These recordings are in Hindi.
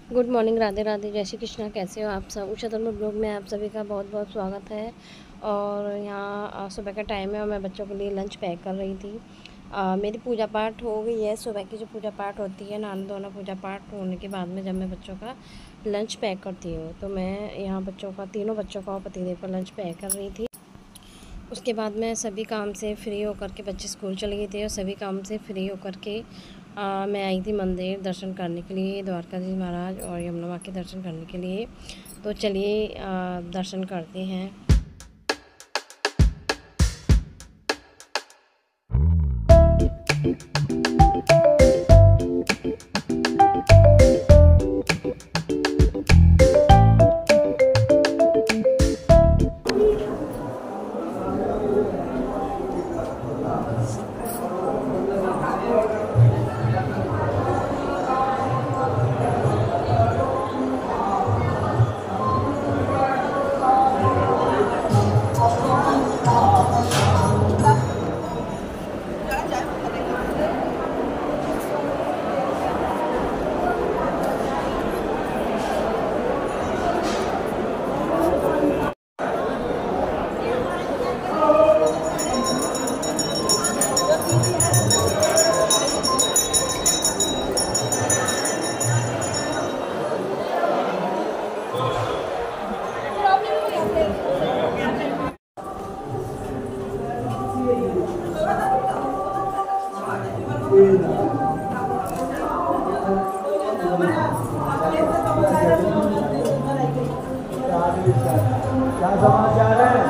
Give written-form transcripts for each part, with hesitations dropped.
गुड मॉर्निंग, राधे राधे, जय श्री कृष्णा। कैसे हो आप सब? उषा तन्मय ब्लॉग में आप सभी का बहुत बहुत स्वागत है। और यहाँ सुबह का टाइम है और मैं बच्चों के लिए लंच पैक कर रही थी। मेरी पूजा पाठ हो गई है। सुबह की जो पूजा पाठ होती है, नहाना धोना पूजा पाठ होने के बाद में जब मैं बच्चों का लंच पैक करती हूँ तो मैं यहाँ बच्चों का, तीनों बच्चों का और पतिदेव का लंच पैक कर रही थी। उसके बाद मैं सभी काम से फ्री होकर के, बच्चे स्कूल चले गए थे और सभी काम से फ्री होकर के मैं आई थी मंदिर दर्शन करने के लिए, द्वारकाधीश महाराज और यमुना माँ के दर्शन करने के लिए। तो चलिए दर्शन करते हैं। क्या समाचार है?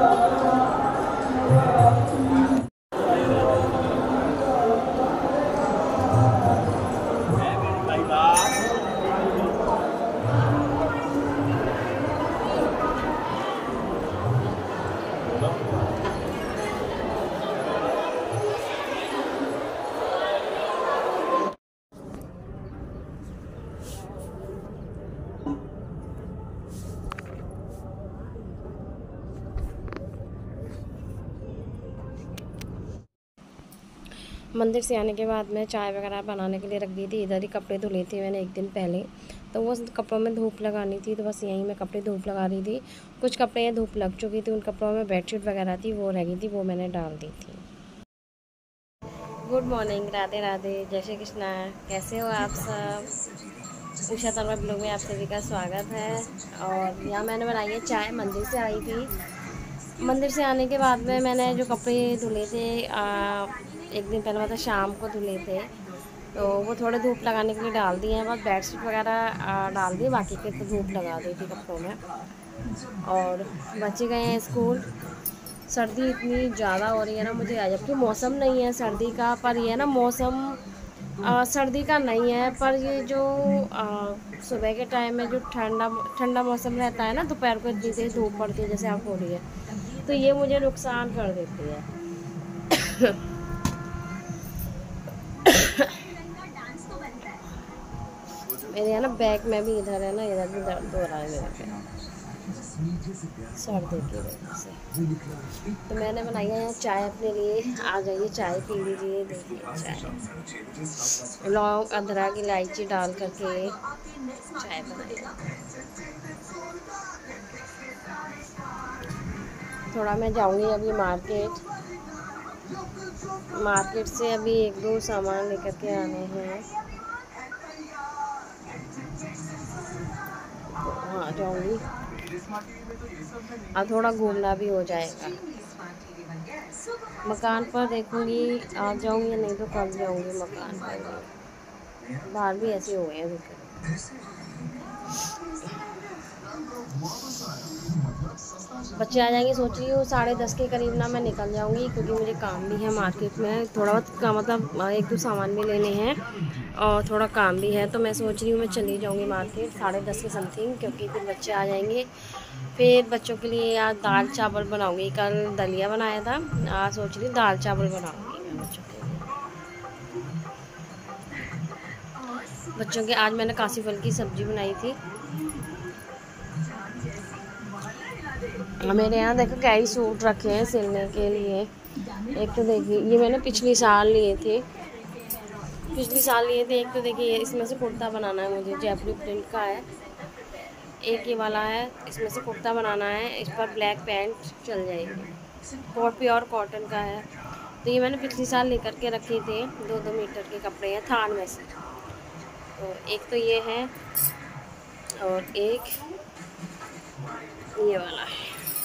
मंदिर से आने के बाद मैं चाय वगैरह बनाने के लिए रख दी थी। इधर ही कपड़े धुले थे मैंने एक दिन पहले, तो वो कपड़ों में धूप लगानी थी, तो बस यहीं मैं कपड़े धूप लगा रही थी। कुछ कपड़े धूप लग चुकी थी, उन कपड़ों में बेडशीट वगैरह थी वो रह गई थी, वो मैंने डाल दी थी। गुड मॉर्निंग, राधे राधे, जय श्री कृष्णा। कैसे हो आप सब? उषा तन्मय ब्लॉग में आप सभी का स्वागत है। और यहाँ मैंने बनाई है चाय। मंदिर से आई थी। मंदिर से आने के बाद में मैंने जो कपड़े धुले थे एक दिन पहले, मतलब शाम को धुले थे, तो वो थोड़े धूप लगाने के लिए डाल दिए हैं। बस बेडशीट वगैरह डाल दी, बाकी के तो धूप लगा दी थी कपड़ों में। और बच्चे गए हैं स्कूल। सर्दी इतनी ज़्यादा हो रही है ना मुझे, जबकि मौसम नहीं है सर्दी का, पर ये ना मौसम सर्दी का नहीं है, पर ये जो सुबह के टाइम में जो ठंडा ठंडा मौसम रहता है ना, दोपहर को इतनी तेज़ धूप पड़ती है जैसे आप हो रही है, तो ये मुझे नुकसान कर देती है। मेरे यहाँ ना बैक में भी, इधर है ना, इधर भी दर्द हो रहा है मेरे पे सर्दी की वजह से। तो मैंने बनाई है यहाँ चाय अपने लिए। आ जाइए चाय पी लीजिए। देखिए चाय, लौंग अदरक इलायची डाल करके चाय बनाई। थोड़ा मैं जाऊँगी अभी मार्केट से अभी एक दो सामान लेकर के आने हैं, तो हाँ जाऊँगी। और थोड़ा घूमना भी हो जाएगा। मकान पर देखूँगी आज जाऊँगी या नहीं तो कल जाऊँगी मकान पर। बाहर भी ऐसे हुए हैं रुके। बच्चे आ जाएंगे, सोच रही हूँ 10:30 के करीब ना मैं निकल जाऊँगी, क्योंकि मुझे काम भी है मार्केट में, थोड़ा बहुत का मतलब एक दो सामान भी लेने हैं और थोड़ा काम भी है। तो मैं सोच रही हूँ मैं चली जाऊँगी मार्केट 10:30 के समथिंग, क्योंकि फिर बच्चे आ जाएंगे। फिर बच्चों के लिए आज दाल चावल बनाऊँगी। कल दलिया बनाया था, आज सोच रही दाल चावल बनाऊँगी मैं बच्चों के लिए। बच्चों के आज मैंने कासी फल की सब्ज़ी बनाई थी। मेरे यहाँ देखो कई सूट रखे हैं सिलने के लिए। एक तो देखिए ये मैंने पिछले साल लिए थे, पिछले साल लिए थे। एक तो देखिए इसमें से कुर्ता बनाना है मुझे, जयपुरी प्रिंट का है। एक ये वाला है, इसमें से कुर्ता बनाना है, इस पर ब्लैक पैंट चल जाएगी, बहुत प्योर कॉटन का है। तो ये मैंने पिछले साल लेकर के रखे थे। 2-2 मीटर के कपड़े हैं थान में से। तो एक तो ये है और एक ये वाला है।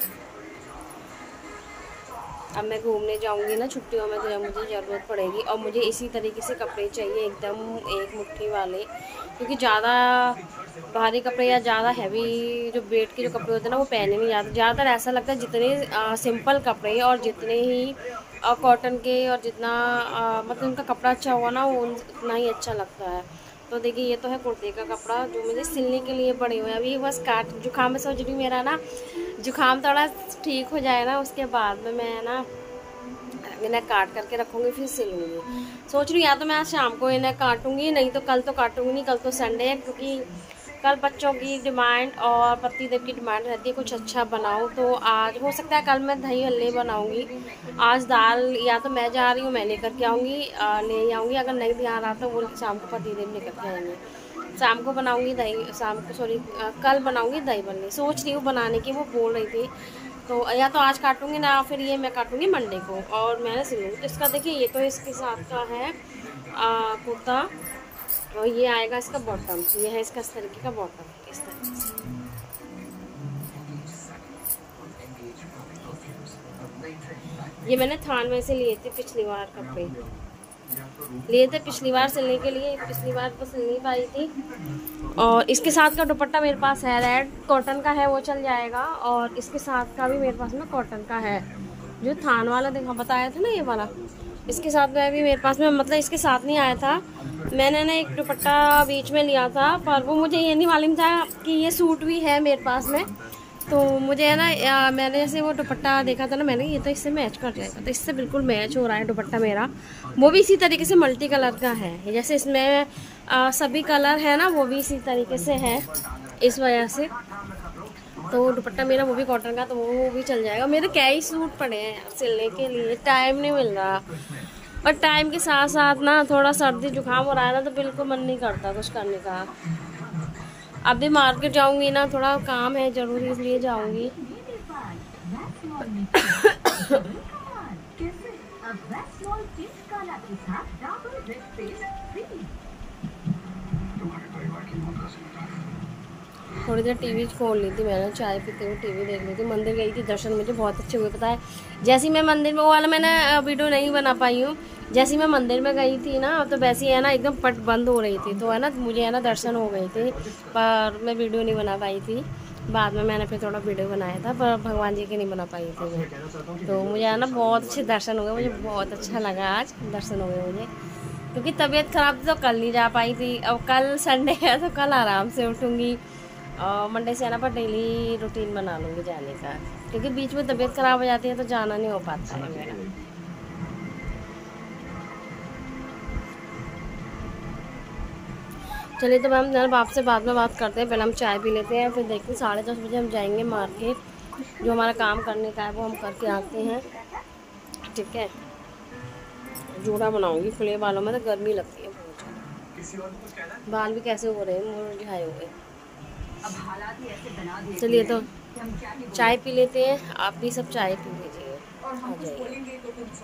अब मैं घूमने जाऊंगी ना छुट्टियों में, तो मुझे ज़रूरत पड़ेगी। और मुझे इसी तरीके से कपड़े चाहिए, एकदम एक मुट्ठी वाले, क्योंकि ज़्यादा भारी कपड़े या ज़्यादा हैवी जो वेट के जो कपड़े होते हैं ना, वो पहने नहीं जाते। ज़्यादातर ऐसा लगता है जितने सिंपल कपड़े और जितने ही कॉटन के और जितना मतलब उनका कपड़ा अच्छा हुआ ना, वो उतना ही अच्छा लगता है। तो देखिए ये तो है कुर्ते का कपड़ा जो मुझे सिलने के लिए पड़े हुए हैं। अभी बस जुकाम में सोच रही हूँ मेरा ना जुकाम थोड़ा ठीक हो जाए ना, उसके बाद में मैं ना इन्हें काट करके रखूँगी, फिर सिलूँगी। सोच रही हूँ या तो मैं आज शाम को इन्हें काटूँगी, नहीं तो कल तो काटूँगी नहीं, कल तो संडे है। क्योंकि कल बच्चों की डिमांड और पतिदेव की डिमांड रहती है कुछ अच्छा बनाओ। तो आज हो सकता है कल मैं दही हल्ले बनाऊँगी। आज दाल या तो मैं जा रही हूँ, मैं लेकर के आऊँगी, ले आऊँगी। अगर नहीं ध्यान रहा तो वो शाम को पतिदेव लेकर के आएंगे। शाम को बनाऊँगी दही, शाम को सॉरी कल बनाऊँगी दही बल्ले, सोच रही हूँ बनाने की। वो बोल रही थी तो या तो आज काटूँगी ना, फिर ये मैं काटूँगी मंडे को और मैंने सिलूँगी। तो इसका देखिए ये तो इसके साथ का है कुर्ता, और ये आएगा इसका बॉटम। ये है इसका इस तरीके का बॉटम, इस तरीके से। ये मैंने थान में से लिए थे पिछली बार, कपड़े लिए थे पिछली बार सिलने के लिए। पिछली बार तो सिल नहीं पाई थी। और इसके साथ का दुपट्टा मेरे पास है, रेड कॉटन का है, वो चल जाएगा। और इसके साथ का भी मेरे पास में कॉटन का है, जो थान वाला देखा बताया था ना, ये वाला। इसके साथ में भी मेरे पास में, मतलब इसके साथ नहीं आया था। मैंने ना एक दुपट्टा बीच में लिया था, पर वो मुझे ये नहीं मालूम था कि ये सूट भी है मेरे पास में। तो मुझे है ना मैंने जैसे वो दुपट्टा देखा था ना मैंने, ये तो इससे मैच कर जाएगा। तो इससे बिल्कुल मैच हो रहा है दुपट्टा मेरा। वो भी इसी तरीके से मल्टी कलर का है, जैसे इसमें सभी कलर है ना, वो भी इसी तरीके से है, इस वजह से। तो दुपट्टा मेरा वो भी कॉटन का, तो वो भी चल जाएगा। मेरे क्या ही सूट पड़े हैं सिलने के लिए, टाइम नहीं मिल रहा। और टाइम के साथ साथ ना थोड़ा सर्दी जुकाम हो रहा है ना, तो बिल्कुल मन नहीं करता कुछ करने का। अभी मार्केट जाऊंगी ना, थोड़ा काम है जरूरी, इसलिए जाऊंगी। थोड़ी देर टीवी खोल ली थी मैंने, चाय पीते हुए टीवी देख ली थी। मंदिर गई थी, दर्शन मुझे बहुत अच्छे हुए। पता है जैसे मैं मंदिर में, वो वाला मैंने वीडियो नहीं बना पाई हूँ। जैसे मैं मंदिर में गई थी ना, तो वैसे है ना एकदम पट बंद हो रही थी, तो है ना मुझे है ना दर्शन हो गए थे, पर मैं वीडियो नहीं बना पाई थी। बाद में मैंने फिर थोड़ा वीडियो बनाया था, पर भगवान जी की नहीं बना पाई थी मैं। तो मुझे है ना बहुत अच्छे दर्शन हो गए, मुझे बहुत अच्छा लगा आज दर्शन हो गए मुझे। क्योंकि तबीयत ख़राब थी तो कल नहीं जा पाई थी। अब कल संडे है तो कल आराम से उठूँगी, और मंडे से आना पर डेली रूटीन बना लूँगी जाने का। क्योंकि बीच में तबीयत ख़राब हो जाती है तो जाना नहीं हो पाता है मेरा। चलिए तो मैम जरा आपसे बाद में बात करते हैं, पहले हम चाय पी लेते हैं, फिर देखते हैं 10:30 बजे हम जाएंगे मार्केट। जो हमारा काम करने का है वो हम करके आते हैं, ठीक है। जूड़ा बनाऊंगी खुले बालों में, तो गर्मी लगती है बहुत ज़्यादा। बाल भी कैसे हो रहे हैं, मुरझाए हुए। चलिए तो चाय पी लेते हैं, आप भी सब चाय पी लीजिए, आ जाइए।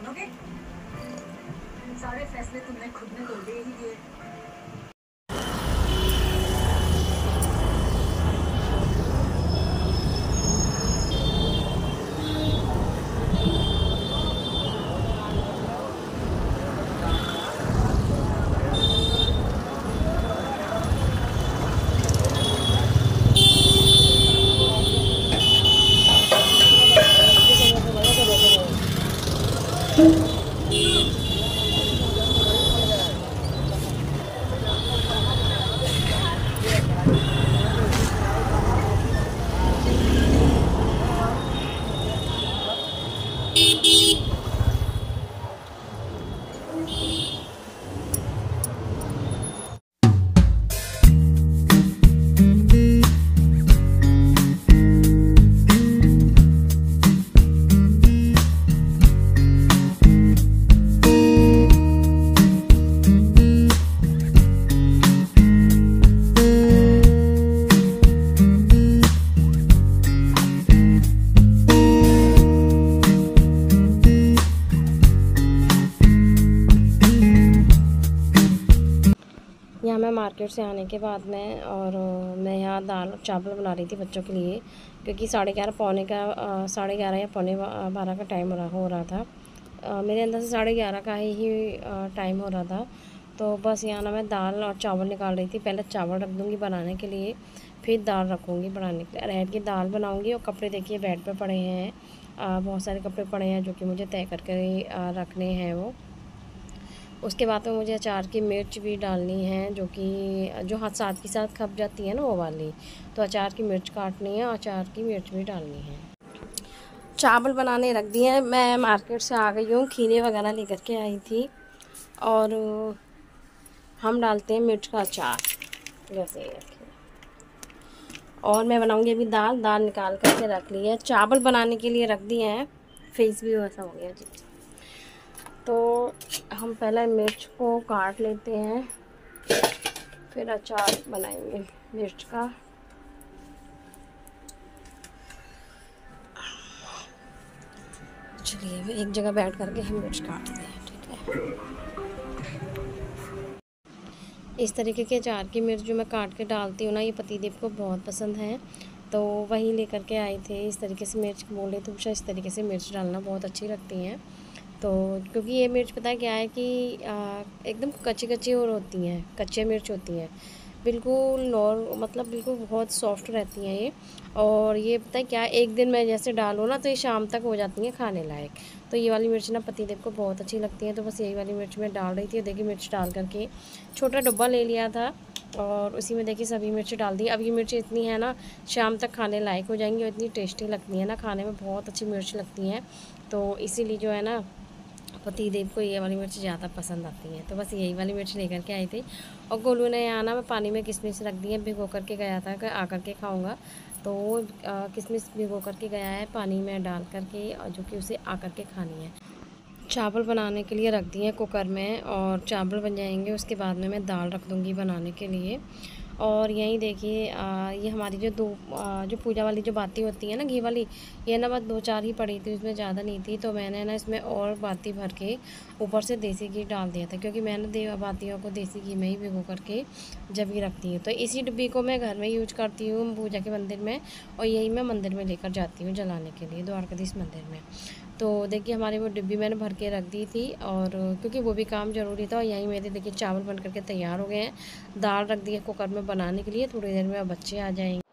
सारे फैसले तुमने खुद में तो ले ही लिए। यहाँ मैं मार्केट से आने के बाद में और मैं यहाँ दाल और चावल बना रही थी बच्चों के लिए, क्योंकि 11:30 या 11:45 का टाइम हो रहा था। मेरे अंदर से 11:30 का ही टाइम हो रहा था। तो बस यहाँ ना मैं दाल और चावल निकाल रही थी। पहले चावल रख दूँगी बनाने के लिए, फिर दाल रखूँगी बनाने के लिए। अरहर की दाल बनाऊँगी। और कपड़े देखिए बेड पर पड़े हैं, बहुत सारे कपड़े पड़े हैं जो कि मुझे तय करके रखने हैं वो। उसके बाद में मुझे अचार की मिर्च भी डालनी है, जो कि जो हाथ साथ के साथ खप जाती है ना वो वाली। तो अचार की मिर्च काटनी है और अचार की मिर्च भी डालनी है। चावल बनाने रख दिए हैं। मैं मार्केट से आ गई हूँ, खीरे वगैरह लेकर के आई थी। और हम डालते हैं मिर्च का अचार, जैसे ये रखिए। और मैं बनाऊँगी अभी दाल निकाल करके रख ली है। चावल बनाने के लिए रख दिए हैं। फेस भी वैसा हो गया जी। तो हम पहले मिर्च को काट लेते हैं, फिर अचार बनाएंगे मिर्च का। चलिए एक जगह बैठ करके हम मिर्च काटते हैं, ठीक है। इस तरीके के अचार की मिर्च जो मैं काट के डालती हूँ ना, ये पतिदेव को बहुत पसंद है। तो वही लेकर के आए थे। इस तरीके से मिर्च बोले तो उषा, इस तरीके से मिर्च डालना बहुत अच्छी लगती हैं। तो क्योंकि ये मिर्च पता है क्या है कि एकदम कच्ची कच्ची और होती हैं, कच्चे मिर्च होती हैं, बिल्कुल मतलब बिल्कुल बहुत सॉफ्ट रहती हैं ये। और ये पता है क्या, एक दिन में जैसे डालो ना तो ये शाम तक हो जाती हैं खाने लायक। तो ये वाली मिर्च ना पतिदेव को बहुत अच्छी लगती है। तो बस यही वाली मिर्च मैं डाल रही थी। देखिए मिर्च डाल करके छोटा डब्बा ले लिया था और उसी में देखिए सभी मिर्च डाल दी। अब ये मिर्च इतनी है ना, शाम तक खाने लायक हो जाएंगी और इतनी टेस्टी लगती है ना, खाने में बहुत अच्छी मिर्च लगती हैं। तो इसीलिए जो है ना पतिदेव को ये वाली मिर्च ज़्यादा पसंद आती है। तो बस यही वाली मिर्च लेकर के आई थी। और गोलू ने यहाँ ना मैं पानी में किशमिश रख दी है, भिगो करके गया था कि आकर के खाऊंगा। तो वो किशमिश भिगो करके गया है पानी में डाल करके, और जो कि उसे आकर के खानी है। चावल बनाने के लिए रख दिए हैं कुकर में, और चावल बन जाएंगे उसके बाद में मैं दाल रख दूँगी बनाने के लिए। और यहीं देखिए ये हमारी जो जो पूजा वाली जो बाती होती है ना घी वाली, ये ना बस 2-4 ही पड़ी थी, उसमें ज़्यादा नहीं थी। तो मैंने ना इसमें और बाती भर के ऊपर से देसी घी डाल दिया था, क्योंकि मैंने बातियों को देसी घी में ही भिगो करके जब ही रखती हूँ। तो इसी डिब्बी को मैं घर में यूज करती हूँ पूजा के मंदिर में, और यही मैं मंदिर में लेकर जाती हूँ जलाने के लिए, द्वारकाधीश मंदिर में। तो देखिए हमारी वो डिब्बी मैंने भर के रख दी थी, और क्योंकि वो भी काम ज़रूरी था। और यहीं मेरे देखिए चावल बन करके तैयार हो गए हैं। दाल रख दी है कुकर में बनाने के लिए, थोड़ी देर में बच्चे आ जाएंगे।